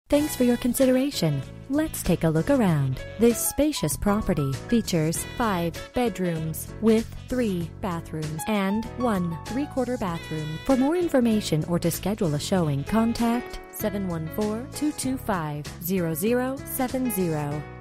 Thanks for your consideration. Let's take a look around. This spacious property features 5 bedrooms with 3 bathrooms and 1 3/4 bathroom. For more information or to schedule a showing, contact 714-225-0070.